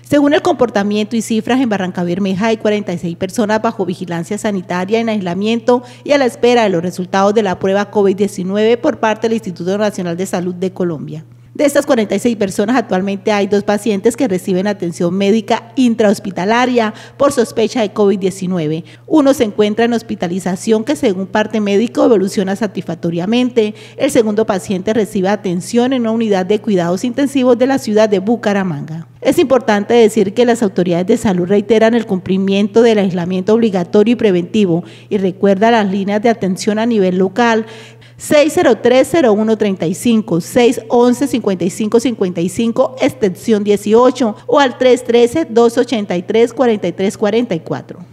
Según el comportamiento y cifras, en Barrancabermeja hay 46 personas bajo vigilancia sanitaria en aislamiento y a la espera de los resultados de la prueba COVID-19 por parte del Instituto Nacional de Salud de Colombia. De estas 46 personas, actualmente hay 2 pacientes que reciben atención médica intrahospitalaria por sospecha de COVID-19. Uno se encuentra en hospitalización que, según parte médico, evoluciona satisfactoriamente. El segundo paciente recibe atención en una unidad de cuidados intensivos de la ciudad de Bucaramanga. Es importante decir que las autoridades de salud reiteran el cumplimiento del aislamiento obligatorio y preventivo y recuerda las líneas de atención a nivel local: 603-0135, 611-5555, extensión 18 o al 313-283-4344.